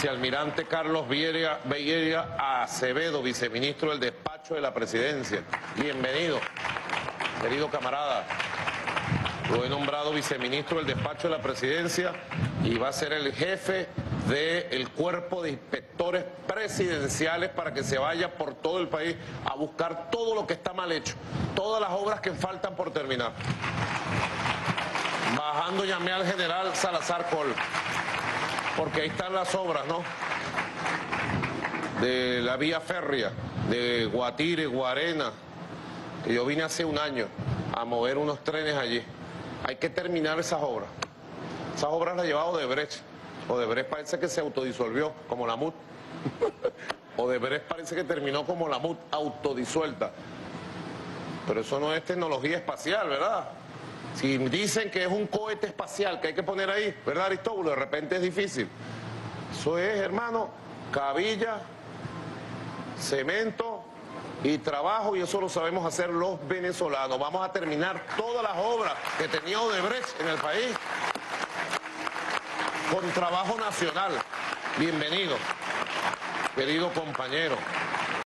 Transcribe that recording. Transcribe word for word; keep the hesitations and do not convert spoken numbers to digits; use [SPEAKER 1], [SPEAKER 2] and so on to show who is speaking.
[SPEAKER 1] vicealmirante Carlos Vieira, Vieira Acevedo, viceministro del despacho de la presidencia. Bienvenido, querido camarada. Lo he nombrado viceministro del despacho de la presidencia y va a ser el jefe del cuerpo de inspectores presidenciales para que se vaya por todo el país a buscar todo lo que está mal hecho, todas las obras que faltan por terminar. Bajando llamé al general Salazar Col, porque ahí están las obras, ¿no? De la vía férrea, de Guatire, Guarena, que yo vine hace un año a mover unos trenes allí. Hay que terminar esas obras. Esas obras las ha llevado Odebrecht. Odebrecht parece que se autodisolvió, como la M U T. Odebrecht parece que terminó como la M U T, autodisuelta. Pero eso no es tecnología espacial, ¿verdad? Si dicen que es un cohete espacial que hay que poner ahí, ¿verdad, Aristóbulo? De repente es difícil. Eso es, hermano, cabilla, cemento y trabajo, y eso lo sabemos hacer los venezolanos. Vamos a terminar todas las obras que tenía Odebrecht en el país con trabajo nacional. Bienvenido, querido compañero.